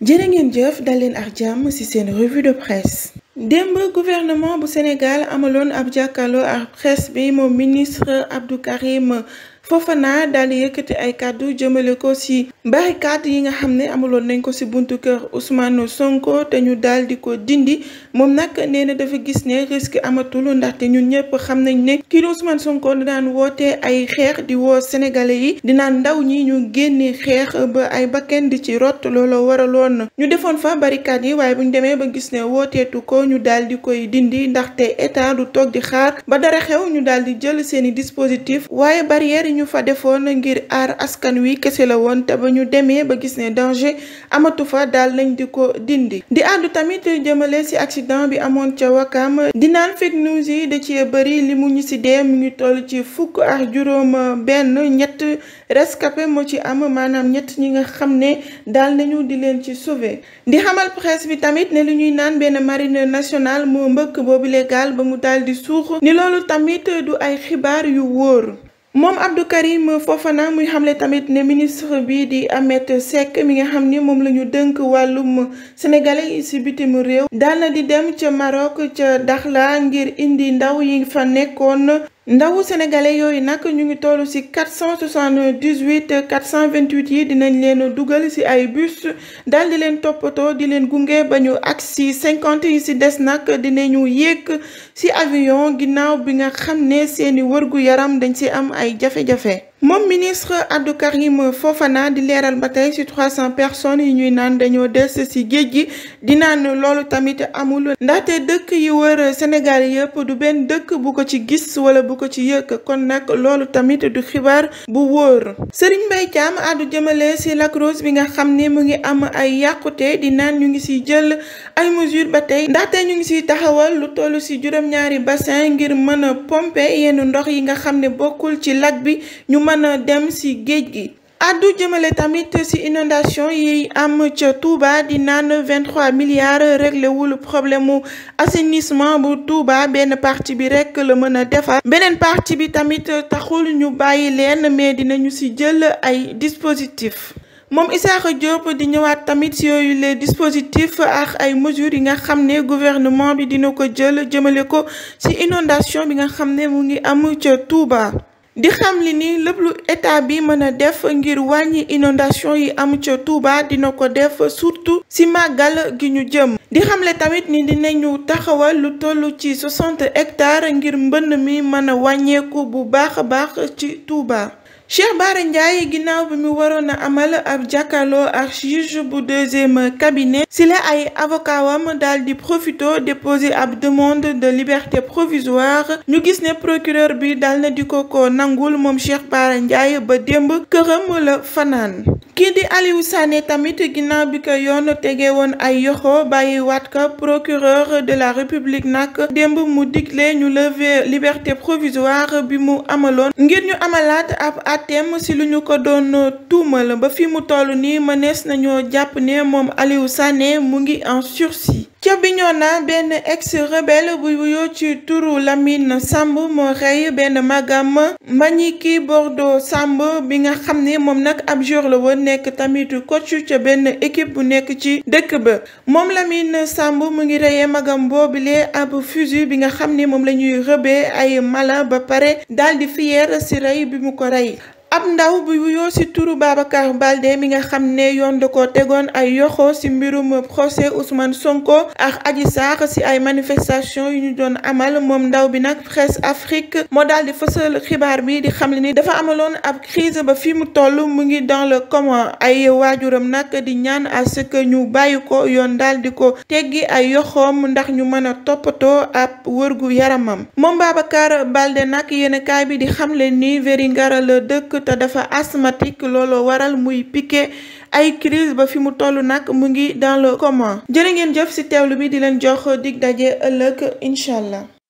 jërë ngeen jëf dal leen ak jàmm ci seen revue de presse. démb gouvernement bu Sénégal amaloon ab jàkkaarloo ak presse bi moom ministre Abdou Karim Fofana daal di yëkkati ay kàddu jëmale ko ci barricade yi nga xam ne amaloon nañ ko ci buntu kër Ousmane Sonko te ñu daal di ko dindi moom nag nee na dafa gis ne risque amatul ndaxte ñun ñëpp xam nañ ne kii di Ousmane Sonko daan woote ay xeex di woo sénégalais yi dinaan ndaw ñi ñu génne xeex ba ay bakken di ci rot looloo waraloon ñu defoon fa barricade yi waaye bu ñu demee ba gis ne wooteetu ko ñu daal di koy dindi ndaxte état du toog di xaar ba dara xew ñu daal di jël seeni dispositif waaye barrière ñu fa defoon ngir aar askan wi kese la woon te ba ñu demee ba gis ne danger amatu fa daal nañ di ko dindi di àddu tamit jëmale ci accident bi amoon ca Wakam di naan fake news yi da ci bëri li mu ñu ci dee mu ngi toll ci fukk ak juróom benn ñett rescapé moo ci am maanaam ñett ñi nga xam ne daal nañu di leen ci sauver di xamal presse bi tamit ne lu ñuy naan benn marine nationale moo mbëkk boobu légal ba mu daal di suux ni loolu tamit du ay xibaar yu wóor moom Abdou Karim Fofana muy xamle tamit ne ministre bi di Ahmed Seck mi nga xam ni moom la ñu dënk wàllum sénégalais yi ci bitim réew daal na di dem ca Maroc ca Dakhla ngir indi ndaw yi fa nekkoon ndawu sénégalais yooyu nag ñu ngi toll ci 478 428 yi dinañ leen dugal ci ay bus daal di leen toppatoo di leen gunge ba ñu agsi 50 yi ci des nag dinañu yéeg ci avion ginnaaw bi nga xam ne seeni wërgu yaram dañ ci am ay jafe-jafe. moom ministre Abdou Karim Fofana di leeral ba tey ci 300 personnes yi ñuy naan dañoo des ci géej gi di naan loolu tamit amul ndaxte dëkk yi wër Sénégal yëpp du benn dëkk bu ko ci gis wala bu ko ci yëg kon nag loolu tamit du xibaar bu wóor. Serigne Mbaye Thiam àddu jëmale ci Lac Rose bi nga xam ne mu ngi am ay yàqute di naan ñu ngi ciy jël ay mesures ba tey ndaxte ñu ngi ciy taxawal lu toll ci juróom-ñaari bassin ngir mën a pomper yenn ndox yi nga xam ne bokkul ci lac bi ñu mën a dem ci géej gi. addu jëmale tamit ci inondation yi am ca Touba di naan 23 milliards réglé wul problème mu assainissement bu Touba benn partie bi rekk la mën a defar beneen partie bi tamit taxul ñu bàyyi leen mais dinañu ci jël ay dispositifs. moom Issakha Diop di ñëwaat tamit ci yooyu les dispositifs ak ay mesures yi nga xam ne gouvernement bi dina ko jël jëmale ko ci inondation bi nga xam ne mu ngi am ca Touba. di xam li ni lépp lu état bi mën a def ngir wàññi inondation yi am ca Touba dina ko def surtout ci màggal gi ñu jëm di xamle tamit ni dinañu taxawal lu toll ci 60 hectares ngir mbënn mi mën a wàññeeku bu baax a baax ci Touba. Cheikh Bara Ndiaye ginnaaw bi mu waroon a amal ab jàkkaarloo ak juge bu deuxième cabinet si la ay avocat wam daal di profito déposer ab demande de liberté provisoire ñu gis ne procureur bi daal na di ko nangul moom Cheikh Bara Ndiaye ba démb këram la fanaan. kii di Aliou Sané tamit ginnaaw bi ko yoon tege woon ay yoxo bàyyi waat ko procureur de la république nag démb mu digle ñu lever liberté provisoire bi mu amaloon ngir ñu amalaat ab atem si lu ñu ko doon tuumal ba fi mu toll nii mënees nañoo jàpp ne moom Aliou Sané mu ngi en sursis. ca Bignona benn ex rebelle bu wuyoo ci turu Lamine Samb moo rey benn magam Mbagnicky Bordeaux Samb bi nga xam ne moom nag ab joueur la woon nekk tamit coach ca benn équipe bu nekk ci dëkk ba moom Lamine Samb mu ngi reyee magam boobile ab fusil bi nga xam ne moom la ñuy rëbee ay mala ba pare daal di fier ci rey bi mu ko rey. ab ndaw bu wuyoo ci turu Babacar Baldé mi nga xam ne yoon da ko tegoon ay yoxo ci mbirum procès Ousmane Sonko ak Adji Sarr ci ay manifestation yu ñu doon amal moom ndaw bi nag Presse Afrique moo daal di fësal xibaar bi di xam ni dafa amaloon ab crise ba fi mu toll mu ngi dans le coma ay waajuram nag di ñaan à ce que ñu bàyyi ko yoon daal di ko teggi ay yoxoom ndax ñu mën a toppatoo ab wërgu yaramam moom Babacar Baldé nag yéen kaay bi di xamle ni Vélingara la dëkk te dafa asthmatique looloo waral muy piqué ay crise ba fi mu toll nag mu ngi dans le coma jërë ngeen jëf ci teewlu bi di leen jox dig daje ëllëg incha allah.